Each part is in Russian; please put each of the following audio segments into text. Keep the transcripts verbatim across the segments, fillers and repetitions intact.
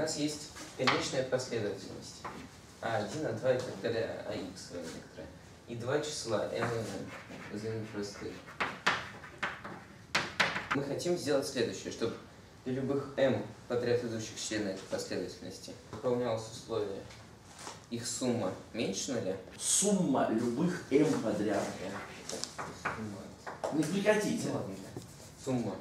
нас есть конечная последовательность а один, а два и так далее, а x некоторые. И два числа m и n, взаимно простых. Мы хотим сделать следующее, чтобы для любых m подряд идущих членов этой последовательности выполнялось условие их сумма меньше нуля. Сумма любых m подряд. Сумма. Не прекратите. Ну, ладно. Сумма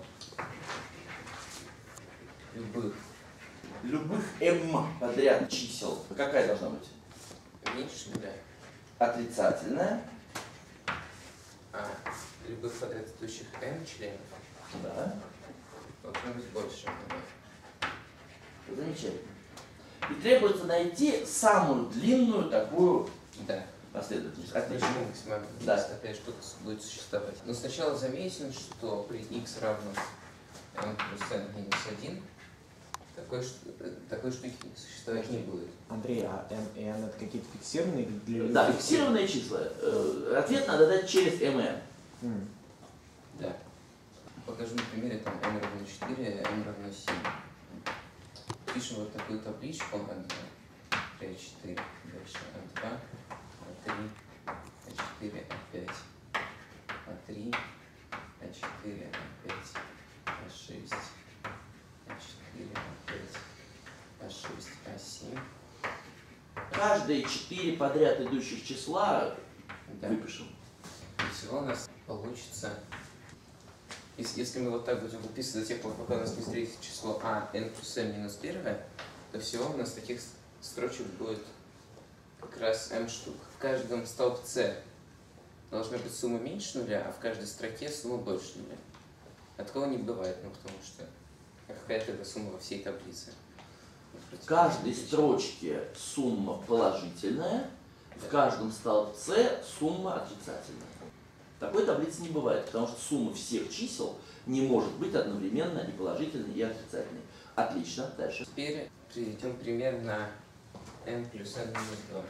любых Любых m подряд чисел. Какая должна быть? меньше нуля. Отрицательная. А любых подряд идущих m членов Да. должно быть больше нуля. Замечательно. И требуется найти самую длинную такую Да. последовательность. Отлично. Почему максимально Да. такая штука будет существовать? Но сначала заметим, что при x равно m плюс n минус один такой, такой штуки существовать не будет. Андрей, а m и n это какие-то фиксированные для Да, фиксированные числа. Э, Ответ надо дать через mn. М. Да. Покажу на примере там m равно четыре, m равно семь. Пишем вот такую табличку. а четыре, дальше а два, а три, а четыре, а пять, а три, а четыре, а пять, а шесть, а четыре, а пять, а шесть, а семь. Каждые четыре подряд идущих числа Да. выпишем. И всего у нас получится, если, если мы вот так будем выписывать до тех пор, пока у нас не встретится число а, n плюс m минус первое, то всего у нас таких строчек будет как раз m штук. В каждом столбце должна быть сумма меньше нуля, а в каждой строке сумма больше нуля. А такого не бывает, ну потому что какая тогда сумма во всей таблице? В каждой строчке сумма положительная, в каждом столбце сумма отрицательная. Такой таблицы не бывает, потому что сумма всех чисел не может быть одновременно и положительной, и отрицательной. Отлично, дальше. Теперь приведем пример на n плюс n минус два.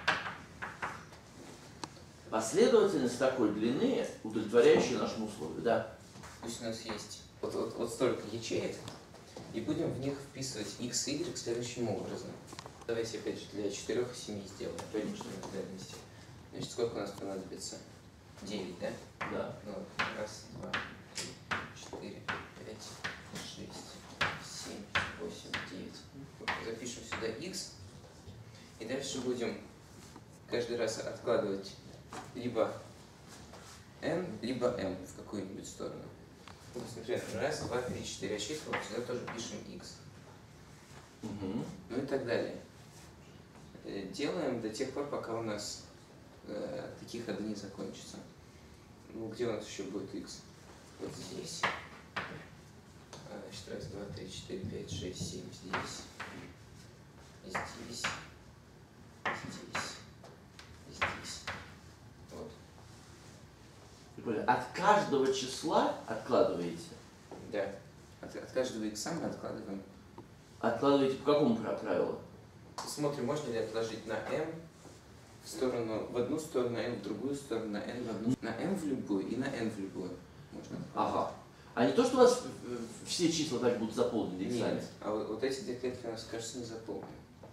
Последовательность такой длины, удовлетворяющая нашему условию, да? Пусть у нас есть вот, вот, вот столько ячеек, и будем в них вписывать x и y следующим образом. Давайте опять же для четырёх и семи сделаем. Конечно. Наглядности. Значит, сколько у нас понадобится? девять, да? Да. Ну, раз, два, три, четыре, пять, шесть, семь, восемь, девять. Запишем сюда x. И дальше будем каждый раз откладывать либо n, либо m в какую-нибудь сторону. То есть, например, раз, два, три, четыре числа, вот сюда тоже пишем x. Угу. Ну и так далее. Э, Делаем до тех пор, пока у нас э, такие ходы не закончатся. Ну, где у нас еще будет x? Вот здесь. А, значит, раз, два, три, четыре, пять, шесть, семь здесь. Здесь. Здесь. Здесь. Вот. Прикольно. От каждого числа откладываете? Да. От, от каждого икса мы откладываем. Откладываете по какому прав- правилу? Смотрим, можно ли отложить на m в сторону, в одну сторону, n в другую сторону, на n в одну, на m в любую и на n в любую. Можно откладывать. Ага. А не то, что у вас э, все числа так будут заполнены иксами? Нет, а вот, вот эти две клетки у нас, кажется, не заполнены.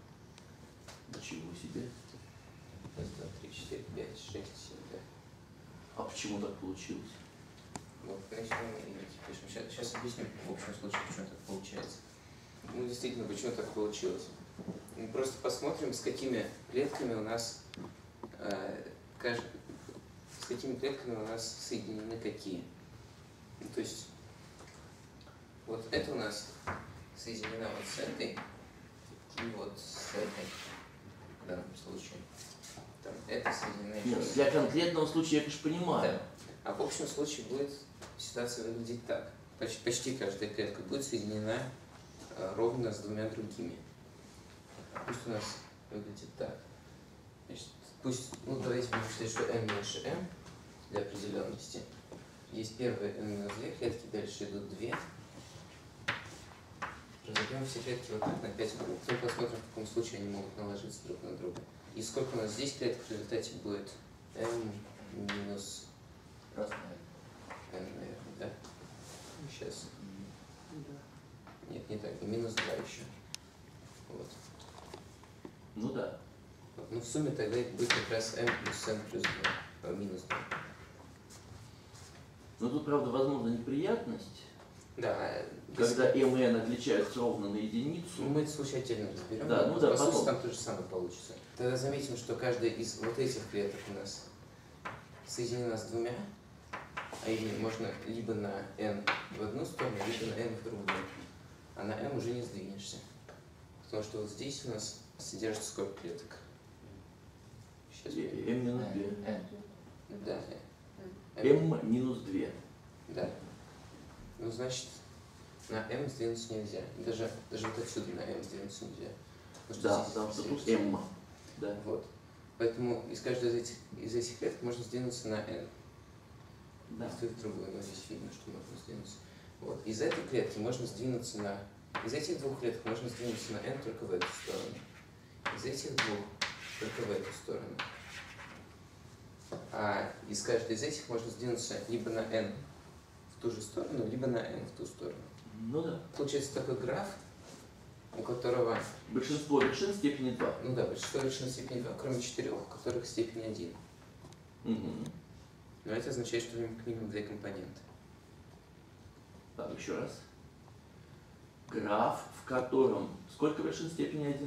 Ничего себе. Раз, два, три, четыре, пять, шесть, семь, да. А почему так получилось? Вот, значит, мы и пишем. Сейчас, сейчас объясню в общем случае, почему так получается. Ну, действительно, почему так получилось. Мы просто посмотрим, с какими клетками у нас э, кажд... с какими клетками у нас соединены какие. Ну, то есть, вот это у нас соединена вот с этой и вот с этой в данном случае. Там, это соединено еще Нет, с- для конкретного случая я, конечно, понимаю. Да. А в общем случае будет ситуация выглядеть так. Почти, почти каждая клетка будет соединена э, ровно с двумя другими. Пусть у нас выглядит так. Значит, пусть, ну давайте будем считать, что m меньше m для определенности. Есть первые n минус две клетки, дальше идут две. Разобьем все клетки вот так на пять групп. Ну, посмотрим, в каком случае они могут наложиться друг на друга. И сколько у нас здесь клеток в результате будет m минус n, наверное, да? Сейчас. Нет, не так, минус два еще. Ну да. Ну в сумме тогда это будет как раз m плюс n плюс два, минус два. Но тут, правда, возможна неприятность, Да. когда m и n отличаются ровно на единицу. Ну, мы этот случай отдельно разберем. Да, ну да, по потом. сути, там то же самое получится. Тогда заметим, что каждая из вот этих клеток у нас соединена с двумя, а именно можно либо на n в одну сторону, либо на n в другую. А на m уже не сдвинешься. Потому что вот здесь у нас содержится сколько клеток? Сейчас. m минус два. Да. m минус два. Да. Ну, значит, на m сдвинуться нельзя. Даже, даже вот отсюда на m сдвинуться нельзя. Потому что Да, здесь потому что тут сдвинуться. m. Да. Вот. Поэтому из каждой из этих, из этих клеток можно сдвинуться на n. Да. И то, и другое, но здесь видно, что можно сдвинуться. Вот. Из этой клетки можно сдвинуться на... Из этих двух клеток можно сдвинуться на n только в эту сторону. Из этих двух только в эту сторону. А из каждой из этих можно сдвинуться либо на n в ту же сторону, либо на n в ту сторону. Ну да. Получается такой граф, у которого... Большинство вершин степени два. Ну да, большинство вершин степени два, кроме четырех, у которых степень один. Угу. Но это означает, что к минимум две компоненты. Так, еще раз. Граф, в котором сколько вершин степени один?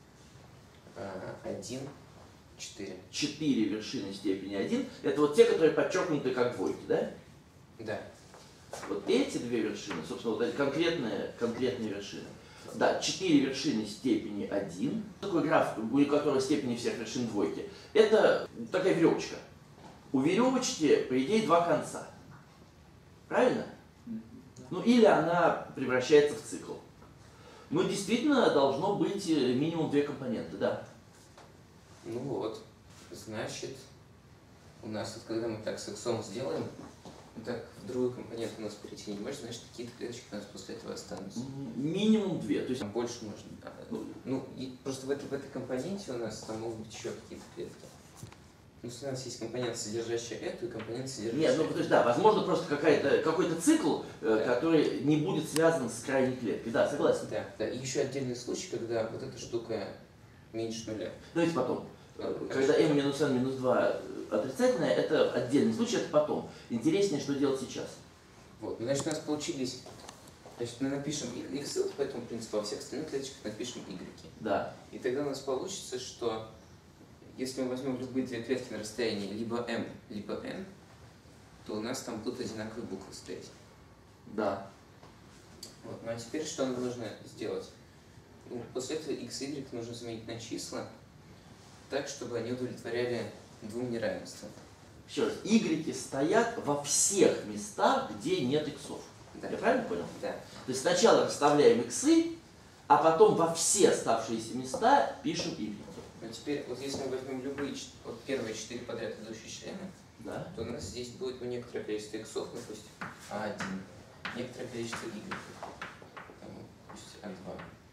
один, четыре. четыре вершины степени один. Это вот те, которые подчеркнуты как двойки, да? Да. Вот эти две вершины, собственно, вот эти конкретные, конкретные вершины. Да, четыре вершины степени один. Такой граф, у которого степени всех вершин двойки. Это такая веревочка. У веревочки, по идее, два конца. Правильно? Ну или она превращается в цикл. Ну действительно должно быть минимум две компоненты, да. Ну вот, значит, у нас, вот, когда мы так с иксом сделаем, так в другую компоненту у нас перейти не может, значит, какие-то клеточки у нас после этого останутся. Минимум две. То есть Там больше можно. Ну, ну и просто в этой, в этой компоненте у нас там могут быть еще какие-то клетки. Ну, у нас есть компонент, содержащий эту, и компонент, содержащий нет, ну эту. то есть да, возможно просто какая-то, какой-то цикл, Да. э, который не будет связан с крайней клеткой. Да, согласен. Да, да. И еще отдельный случай, когда вот эта штука меньше нуля. Давайте потом. Да, Когда m минус n минус два отрицательное, это отдельный случай, это потом. Интереснее, что делать сейчас. Вот, ну, значит, у нас получились, значит, мы напишем x, вот по этому принципу, а во всех остальных клеточках напишем y. Да. И тогда у нас получится, что если мы возьмем любые две клетки на расстоянии либо m, либо n, то у нас там будут одинаковые буквы стоять. Да. Вот. Ну а теперь что нам нужно сделать? Ну, после этого x, y нужно заменить на числа так, чтобы они удовлетворяли двум неравенствам. Еще раз, y стоят во всех местах, где нет иксов. Да. Я правильно понял? Да. То есть сначала расставляем иксы, а потом во все оставшиеся места пишем y. Но теперь, вот если мы возьмем любые ч- вот первые четыре подряд идущие члены, Да. то у нас здесь будет ну, некоторое количество иксов, ну пусть а один, некоторое количество y, там, пусть а два,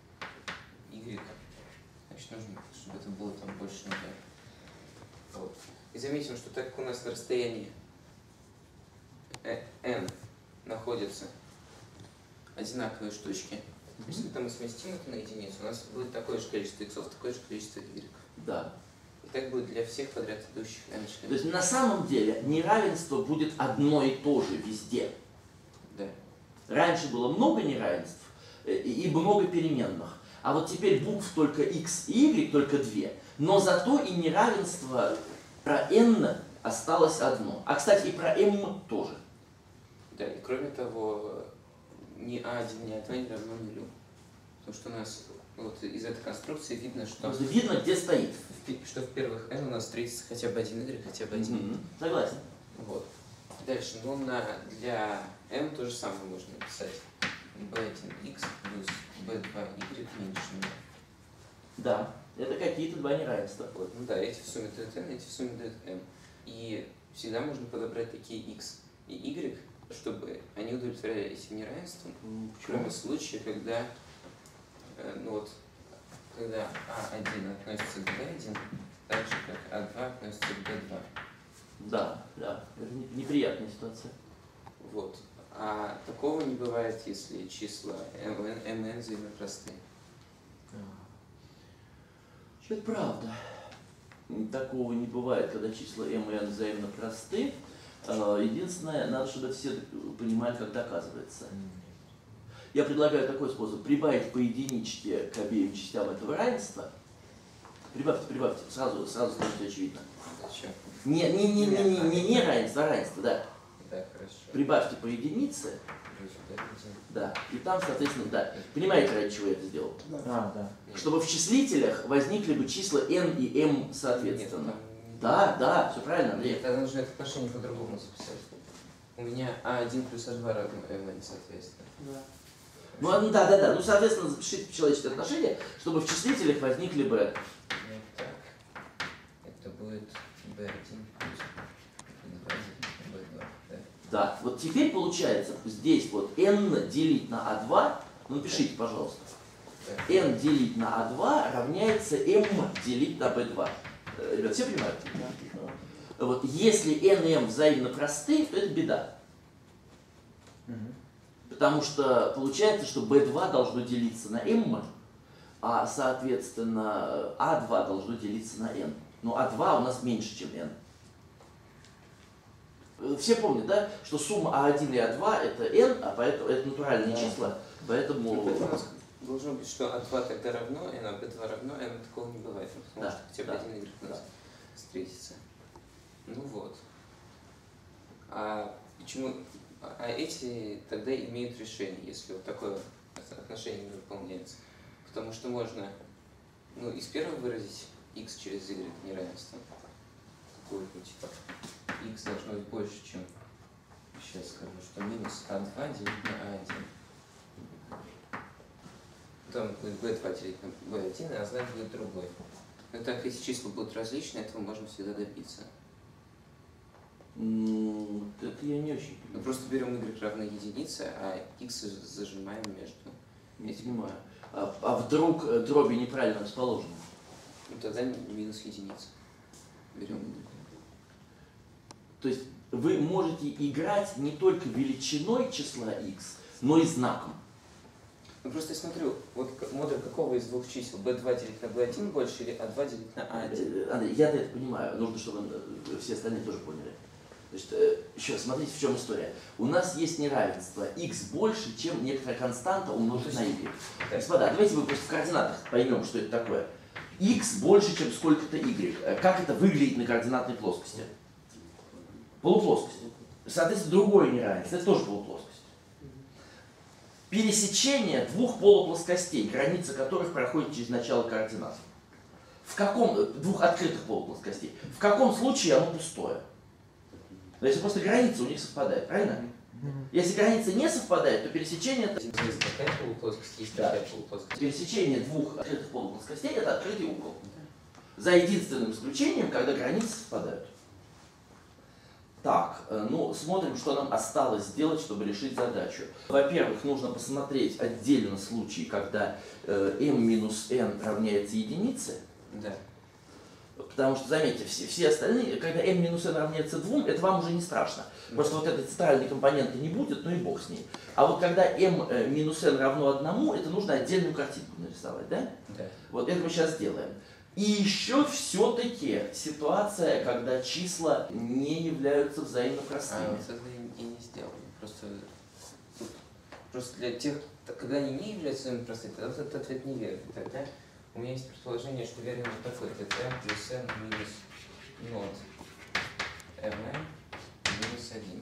y, значит нужно, чтобы это было там больше нуля. Вот. И заметим, что так как у нас на расстоянии э, n находятся одинаковые штучки, если там мы сместим это на единицу, у нас будет такое же количество иксов, такое же количество y. Да. И так будет для всех подряд идущих n То членов. есть на самом деле неравенство будет одно и то же везде. Да. Раньше было много неравенств э, и много переменных. А вот теперь букв только x и y, только две. Но зато и неравенство про n осталось одно. А, кстати, и про m тоже. Да, и кроме того, ни а один, ни а два не равно нулю. Потому что у нас ну, вот из этой конструкции видно, что, Просто видно, где стоит. в, пи- что в первых n у нас встретится хотя бы один y, хотя бы один. Мгм. Согласен. Вот. Дальше, ну на, для m то же самое можно написать. b один x плюс b два y меньше нуля. Да. Это какие-то два неравенства. Вот. Ну да, эти в сумме дают n, эти в сумме дают m. И всегда можно подобрать такие x и y, чтобы они удовлетворяли этим неравенствам. Кроме случая, когда, э, ну вот, когда а один относится к бэ один, так же как а два относится к бэ два. Да, да. Это не- неприятная ситуация. Вот. А такого не бывает, если числа mn, mn взаимно простые. Это правда. Такого не бывает, когда числа m и n взаимно просты. Единственное, надо, чтобы все понимали, как доказывается. Я предлагаю такой способ. Прибавить по единичке к обеим частям этого равенства. Прибавьте, прибавьте. Сразу, сразу становится очевидно. Зачем? Не, не, не, не, не, не, не равенство, а равенство, да. Да, хорошо. Прибавьте по единице. Да. И там, соответственно, да. Понимаете, ради чего я это сделал? А, да. Чтобы в числителях возникли бы числа n и m соответственно. Нет, Да, да, все правильно, Андрей. Нет, тогда нужно это отношение по-другому записать. У меня а один плюс а два равно mn, соответственно. Да. Ну, а, ну да, да, да. Ну, соответственно, запишите человеческие отношения, чтобы в числителях возникли бы. Вот так. Это будет b один плюс b два. Да. Да. Вот теперь получается здесь вот n делить на а два. Ну, напишите, пожалуйста. Да. n делить на а два равняется m делить на b два. Ребят, все понимают? Да. Вот если n и m взаимно просты, то это беда. Угу. Потому что получается, что b два должно делиться на m, а соответственно а два должно делиться на n. Но а два у нас меньше, чем n. Все помнят, да, что сумма а один и а два это n, а поэтому это натуральные Да. числа, поэтому... Ну, поэтому у нас должно быть, что а два тогда равно n, а b два равно n, такого не бывает, потому Да, что хотя бы да, один y у нас да. встретится. Ну вот. А почему? А эти тогда имеют решение, если вот такое отношение не выполняется. Потому что можно, ну, из первого выразить x через y неравенство. Какое-то типа x должно быть больше, чем, сейчас скажу, что минус а два делить на а один. Потом будет b два делить на b один, а знак будет другой. Но так если числа будут различны, этого можно всегда добиться. М, Это я не очень Мы понимаю. просто берем y равно единице, а x зажимаем между. Не понимаю. А, а вдруг э, дроби неправильно расположены? Ну, тогда минус единица. Берем. То есть вы можете играть не только величиной числа x, но и знаком. Ну просто я смотрю, вот к- модуль какого из двух чисел? b два делить на b один больше или а два делить на а один? Э, Андрей, я-то это понимаю, нужно, чтобы э, все остальные тоже поняли. Значит, э, еще смотрите, в чем история. У нас есть неравенство. X больше, чем некоторая константа умножить на y. Да. Господа, давайте мы просто в координатах поймем, что это такое. X больше, чем сколько-то y. Э, Как это выглядит на координатной плоскости? Полуплоскость. Соответственно, другое неравенство. Это тоже полуплоскость. Пересечение двух полуплоскостей, граница которых проходит через начало координат. В каком, двух открытых полуплоскостей. В каком случае оно пустое? Но если просто граница у них совпадает, правильно? Если граница не совпадает, то пересечение это... Есть такая полуплоскость, есть Да. такая полуплоскость. Пересечение двух открытых полуплоскостей это открытый угол. За единственным исключением, когда границы совпадают. Так, э, ну смотрим, что нам осталось сделать, чтобы решить задачу. Во-первых, нужно посмотреть отдельно случай, когда э, m минус n равняется единице. Да. Потому что, заметьте, все, все остальные, когда m минус n равняется двум, это вам уже не страшно. Просто вот этой центральной компоненты не будет, ну и бог с ней. А вот когда m э, минус n равно одному, это нужно отдельную картинку нарисовать, да? Да. Вот это мы сейчас сделаем. И еще все-таки ситуация, когда числа не являются взаимно А простыми. вот это и не сделали. Просто, тут, просто для тех, когда они не являются своими простыми, тогда вот этот ответ неверный. Тогда у меня есть предположение, что верный вот такой ответ. m плюс n минус нот mn минус один.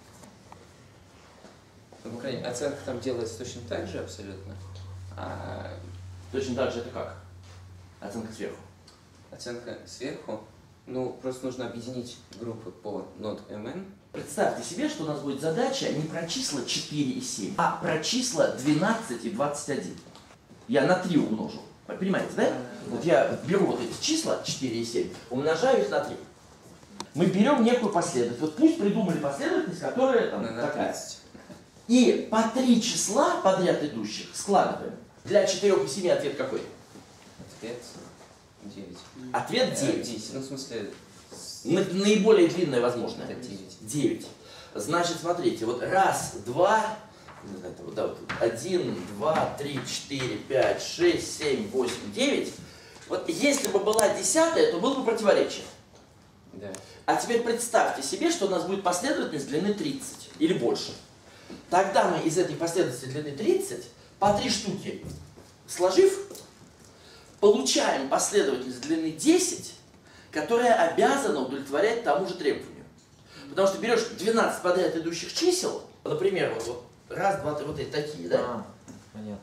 Ну, по крайней мере, оценка там делается точно так же абсолютно. А Точно так же это как? Оценка сверху. оценка сверху, ну, просто нужно объединить группы по нот mn. Представьте себе, что у нас будет задача не про числа четыре и семь, а про числа двенадцать и двадцать один. Я на три умножу. Понимаете, да? Вот я беру вот эти числа четыре и семь, умножаю их на три. Мы берем некую последовательность. Вот пусть придумали последовательность, которая там На- на такая. тридцать. И по три числа подряд идущих складываем. Для четырёх и семи ответ какой? Ответ девять. Ответ Э, девять. десять. Ну, в смысле, с- На- Наиболее длинное возможное. это девять. девять. Значит, смотрите, вот раз, два, не знаю, это вот, да, вот один, два, три, четыре, пять, шесть, семь, восемь, девять. Вот Если бы была десятая, то было бы противоречие. Да. А теперь представьте себе, что у нас будет последовательность длины тридцать или больше. Тогда мы из этой последовательности длины тридцать по три штуки сложив, получаем последовательность длины десять, которая обязана удовлетворять тому же требованию. Потому что берешь двенадцать подряд идущих чисел, например, вот, вот раз, два, три, вот эти такие, да? А, понятно,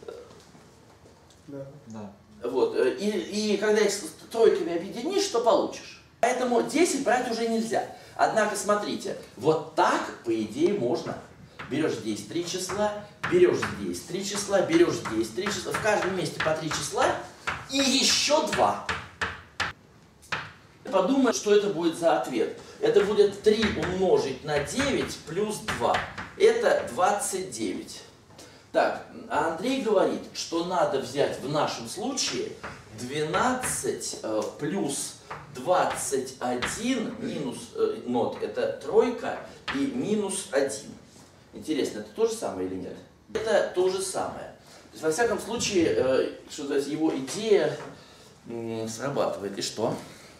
да. Да. Да. Вот, и, и когда их с тройками объединишь, что получишь? Поэтому десять брать уже нельзя. Однако, смотрите, вот так, по идее, можно. Берешь здесь три числа, берешь здесь три числа, берешь здесь три числа, в каждом месте по три числа и еще два. Подумай, что это будет за ответ. Это будет три умножить на девять плюс два. Это двадцать девять. Так, а Андрей говорит, что надо взять в нашем случае двенадцать э, плюс двадцать один минус э, нот, это тройка, и минус один. Интересно, это то же самое или нет? Это то же самое. То есть, во всяком случае, э, что называется, его идея э, срабатывает. И что?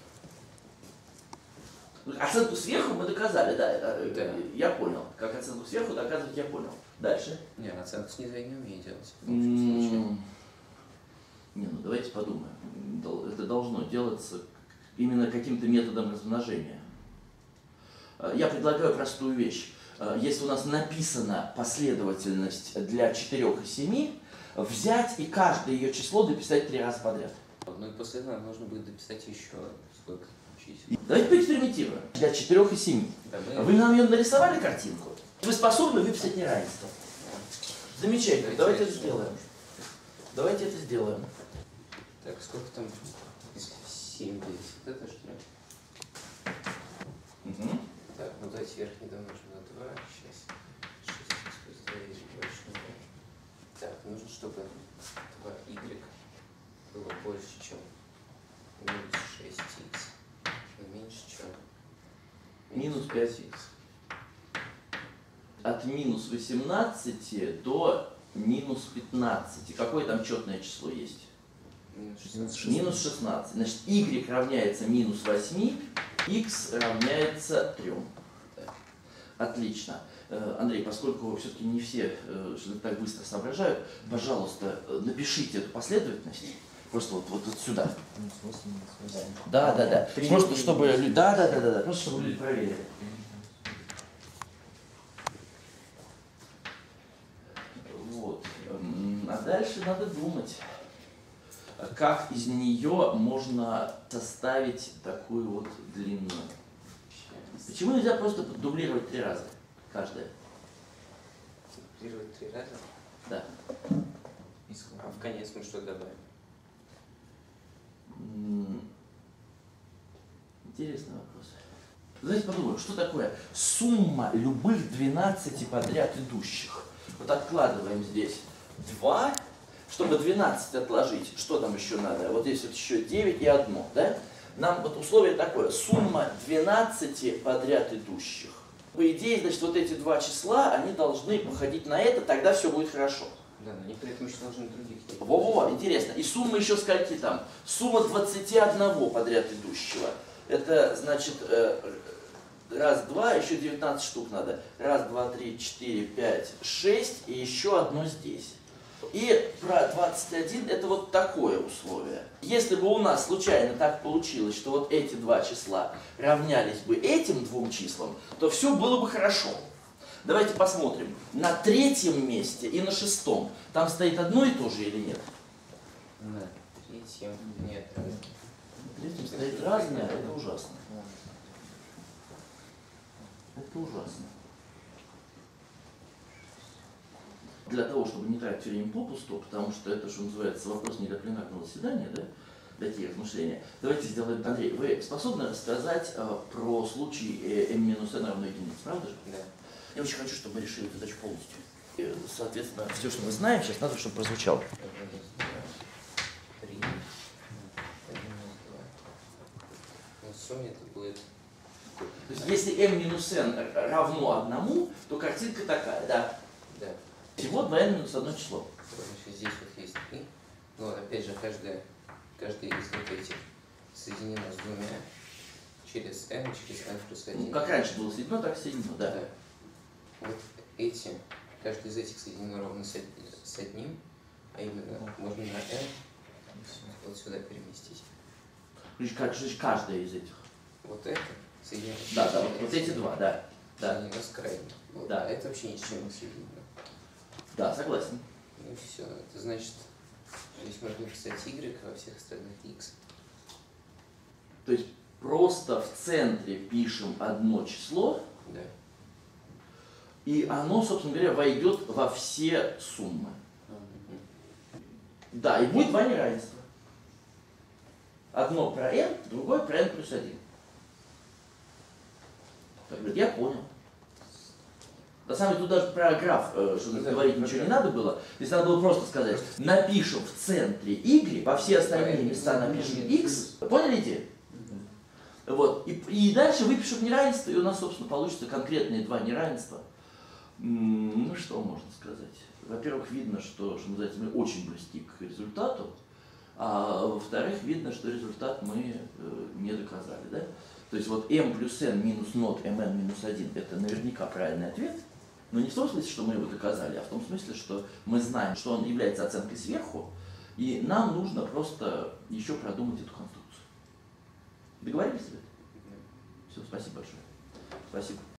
Оценку сверху мы доказали, да, это, Да. Я понял. Как оценку сверху доказывать, я понял. Дальше. Не, оценку снизу я не умею делать. В общем случае. М, Не, ну давайте подумаем. Дол- Это должно делаться именно каким-то методом размножения. Э, Я предлагаю простую вещь. Э, Если у нас написана последовательность для четырёх и семи, взять и каждое ее число дописать три раза подряд. Ну и после этого нам нужно будет дописать еще сколько чисел. Давайте поэкспериментируем. Для четырёх и семи. Да, мы... Вы нам ее нарисовали картинку? Вы способны выписать неравенство? Замечательно. Давайте это сделаем. Давайте это сделаем. Так, сколько там? семь здесь. Вот это что ли? Угу. Так, ну давайте верхний домножим на два. Сейчас. шесть плюс два больше нуля. Так, нужно, чтобы два y было больше, чем минус шесть икс. И меньше, чем Минус пять икс. От минус восемнадцати до минус пятнадцати. Какое там четное число есть? минус Минус шестнадцать. Минус шестнадцать. Значит, y равняется минус восьми, x равняется трем. Отлично. Э, Андрей, поскольку все-таки не все э, что-то так быстро соображают, пожалуйста, э, напишите эту последовательность. Просто вот, вот, вот сюда. Минус восемь, минус восемь. Да, да, да. Три Просто минус чтобы восемь. люди. Да, да, да, да, да. Просто чтобы люди проверили. Вот. М, А дальше надо думать, как из нее можно составить такую вот длинную. Почему нельзя просто дублировать три раза? Каждая. Дублировать три раза. Да. И сколько? А в конец мы что добавим? М, Интересный вопрос. Давайте подумаем, что такое сумма любых двенадцати подряд идущих. Вот откладываем здесь два. Чтобы двенадцать отложить, что там еще надо? Вот здесь вот еще девять и одно, да? Нам вот условие такое, сумма двенадцати подряд идущих. По идее, значит, вот эти два числа, они должны походить на это, тогда все будет хорошо. Да, но они при этом еще должны других. Во-во, интересно. И сумма еще скольки там? Сумма двадцати одного подряд идущего. Это значит э, раз, два, еще девятнадцать штук надо. Раз, два, три, четыре, пять, шесть и еще одно здесь. И про двадцать один это вот такое условие. Если бы у нас случайно так получилось, что вот эти два числа равнялись бы этим двум числам, то все было бы хорошо. Давайте посмотрим. На третьем месте и на шестом там стоит одно и то же или нет? На третьем нет. На третьем стоит разное, это ужасно. Это ужасно. Для того, чтобы не тратить время попусту, потому что это, что называется, вопрос не для пленарного заседания, да, для таких размышления, давайте сделаем, Андрей, вы способны рассказать э, про случай э, m минус n равно единице, правда же? Да. Я очень хочу, чтобы мы решили эту задачу полностью. И, соответственно, все, что мы знаем, сейчас надо, чтобы прозвучало. Три. Один минус два. Ну, в сумме это будет... То есть, если m минус n равно одному, то картинка такая, да. Да. Всего два n минус одно число. Значит, здесь вот есть три. Но опять же, каждое каждый из вот этих соединено с двумя через n, через n плюс один. Ну, как раньше было соединено, так соединено, да. Да. Вот эти, каждый из этих соединено ровно с, од- с одним, а именно можно на n И всё. вот сюда переместить. Значит, как- значит, каждая из этих. Вот это соединено с Да, да, крайним, вот, вот эти два, да. Да, соединено с крайним. Вот. Да. А это вообще ни с чем не соединено. да, согласен. Ну и все. Это значит, здесь можно писать y, а во всех остальных x. То есть просто в центре пишем одно число, Да. и оно, собственно говоря, войдет во все суммы. Мгм. Да, и будет два неравенства. Одно про n, другое про n плюс один. Так, говорит, я понял. На самом деле тут даже про граф, э, что Да, говорить про ничего не граф. надо было. Здесь надо было просто сказать, напишем в центре y, во все остальные места напишем x. Поняли идею? Вот. И, и дальше выпишем неравенство, и у нас, собственно, получится конкретные два неравенства. М, Ну, что можно сказать? Во-первых, видно, что, что называется, мы очень близки к результату, а во-вторых, видно, что результат мы э, не доказали. Да? То есть вот m плюс n минус нот mn минус один это наверняка правильный ответ, но не в том смысле, что мы его доказали, а в том смысле, что мы знаем, что он является оценкой сверху, и нам нужно просто еще продумать эту конструкцию. Договорились? Все, спасибо большое. Спасибо.